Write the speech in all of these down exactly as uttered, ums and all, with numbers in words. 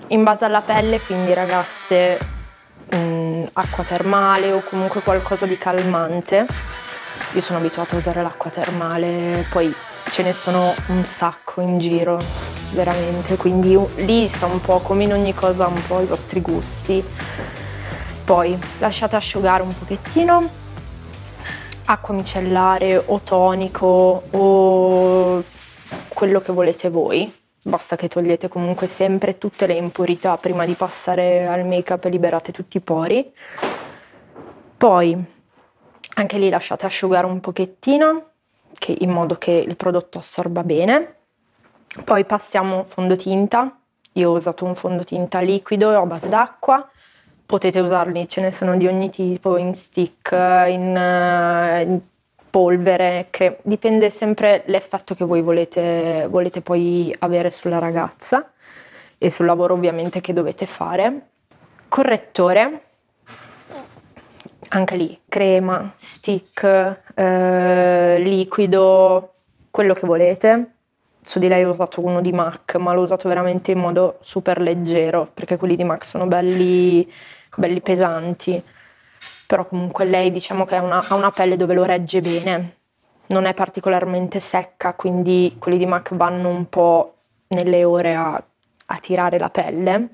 In base alla pelle, quindi ragazze, mh, acqua termale o comunque qualcosa di calmante. Io sono abituata a usare l'acqua termale, poi ce ne sono un sacco in giro, veramente, quindi lì sta un po' come in ogni cosa, un po' i vostri gusti. Poi lasciate asciugare un pochettino, acqua micellare o tonico o quello che volete voi. Basta che togliete comunque sempre tutte le impurità prima di passare al make-up e liberate tutti i pori. Poi anche lì lasciate asciugare un pochettino, che in modo che il prodotto assorba bene. Poi passiamo fondotinta. Io ho usato un fondotinta liquido a base d'acqua. Potete usarli, ce ne sono di ogni tipo, in stick, in, in polvere, cre- dipende sempre l'effetto che voi volete, volete poi avere sulla ragazza e sul lavoro ovviamente che dovete fare. Correttore, anche lì crema, stick, eh, liquido, quello che volete. Su di lei ho usato uno di MAC, ma l'ho usato veramente in modo super leggero, perché quelli di MAC sono belli, belli pesanti. Però comunque lei diciamo che ha una, ha una pelle dove lo regge bene, non è particolarmente secca, quindi quelli di MAC vanno un po' nelle ore a, a tirare la pelle.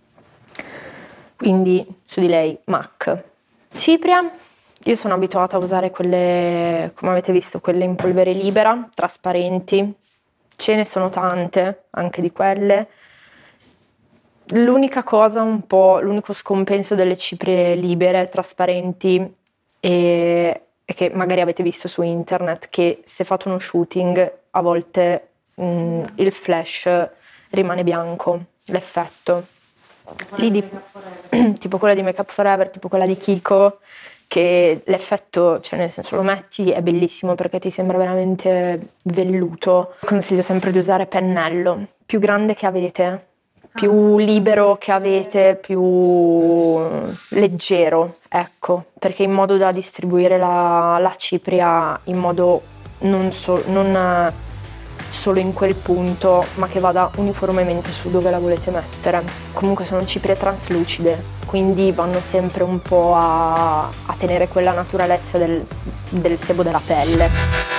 Quindi su di lei MAC. Cipria, io sono abituata a usare quelle, come avete visto, quelle in polvere libera, trasparenti. Ce ne sono tante, anche di quelle. L'unica cosa un po', l'unico scompenso delle ciprie libere, trasparenti, è, è che magari avete visto su internet che se fate uno shooting a volte mh, il flash rimane bianco, l'effetto. Lì di, tipo quella di Make Up For Ever, tipo quella di Kiko, che l'effetto, cioè nel senso lo metti, è bellissimo perché ti sembra veramente velluto. Consiglio sempre di usare pennello, più grande che avete, più libero che avete, più leggero, ecco, perché in modo da distribuire la, la cipria in modo non, so, non solo in quel punto, ma che vada uniformemente su dove la volete mettere. Comunque sono ciprie traslucide, quindi vanno sempre un po' a, a tenere quella naturalezza del, del sebo della pelle.